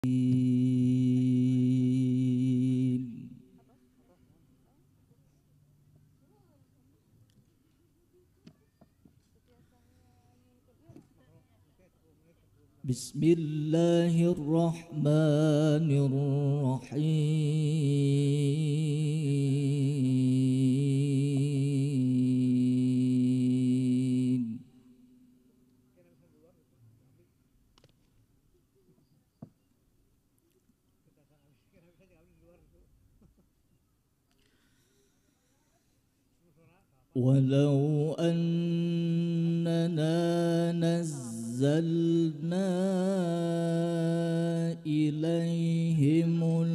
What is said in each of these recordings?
Bismillahirrahmanirrahim. Walau annana nazzalna ilaihimul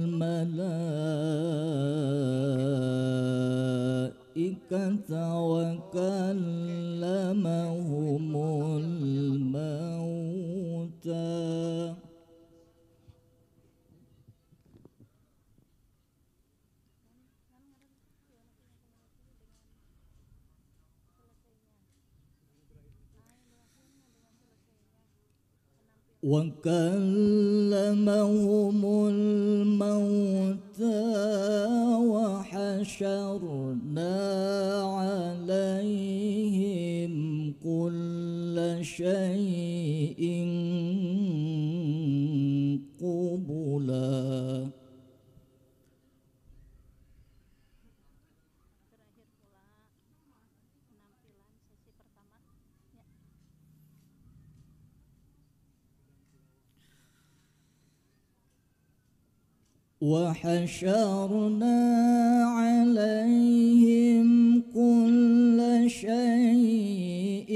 malaikata wa kallamahumul mauta wa kallamahumul mauta wa hasyarna alaihim kulla syai'in qubula. وحشرنا عليهم كل شيء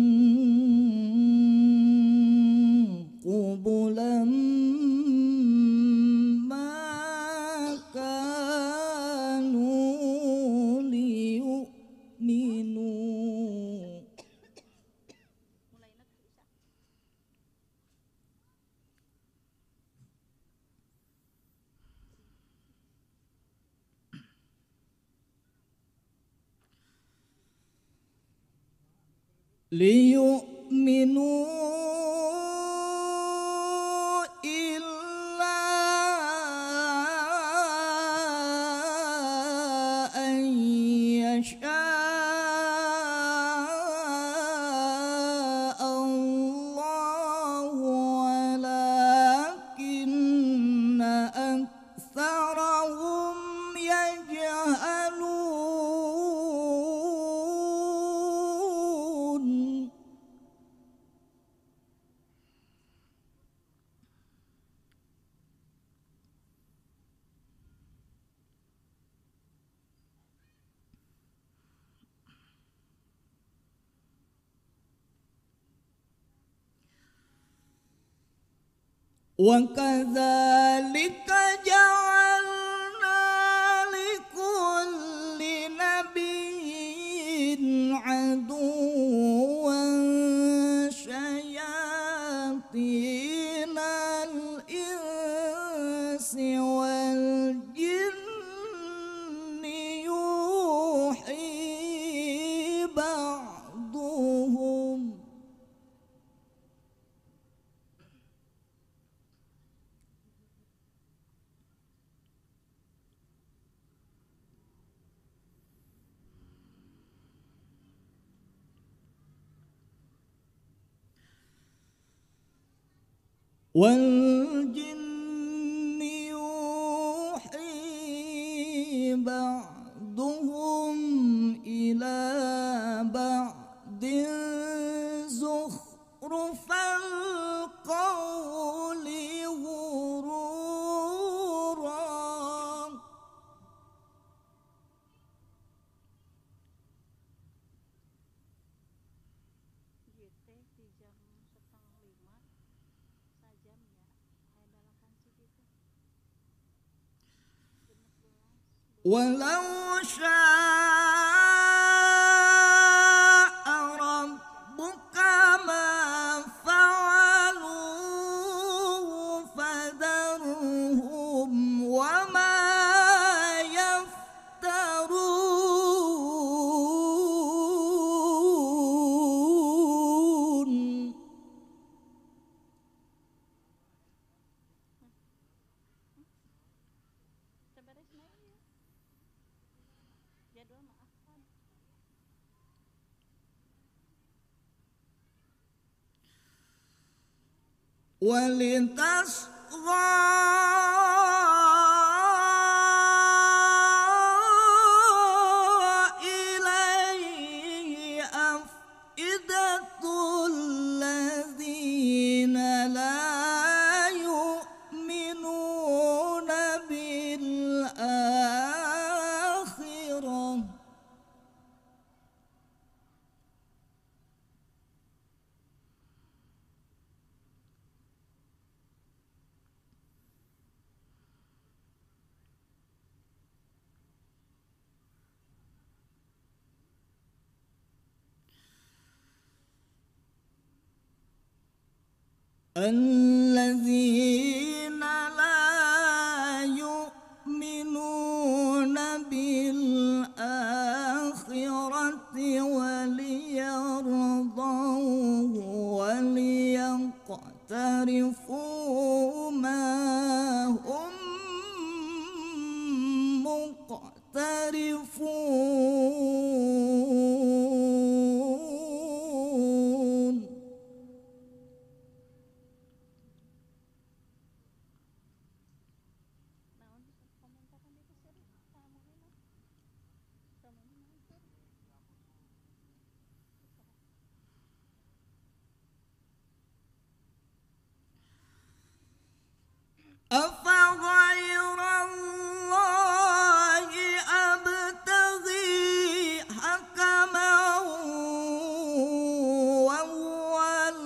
قبلا ما كانوا ليؤمنوا إلا أن يشاء الله ولكن أكثرهم يجهلون. وكذلك جعلنا لكل نبي عدوا شياطين الإنس والجن يوحي بعضهم والجن يوحي بعضهم إلى بعض زخرف القول غرورا. Walau syaa rabbuka ma fa'aluhu fadharhum wa ma yaftarun. إليه أفئدة الذين لا يؤمنون بالآخرة الذين لا يؤمنون بالآخرة وليرضوه وليقترفوا ما هم مقترفون أفغير الله أبتغي حكما وهو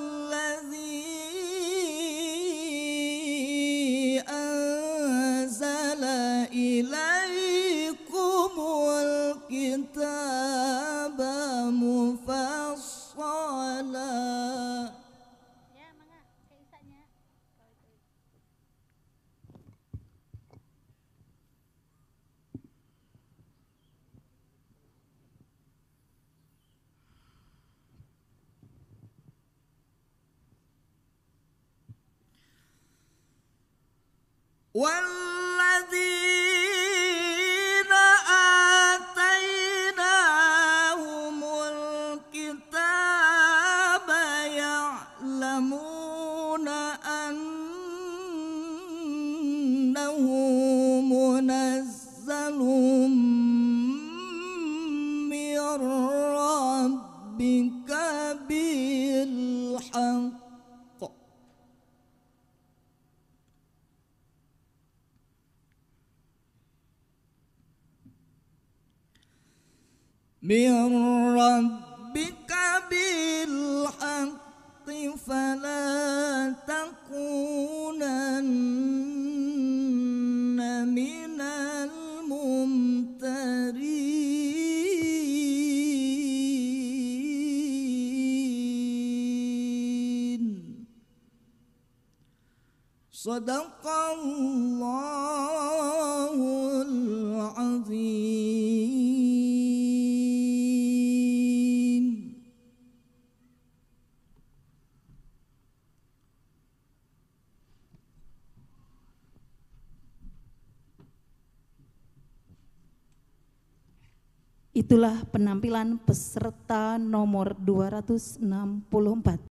الذي أنزل إليكم الكتاب مفصلا والذين آتيناهم الكتاب يعلمون أنه منزل من ربك بالحق من ربك بالحق فلا تكونن من الممترين صدق الله العظيم. Itulah penampilan peserta nomor 264.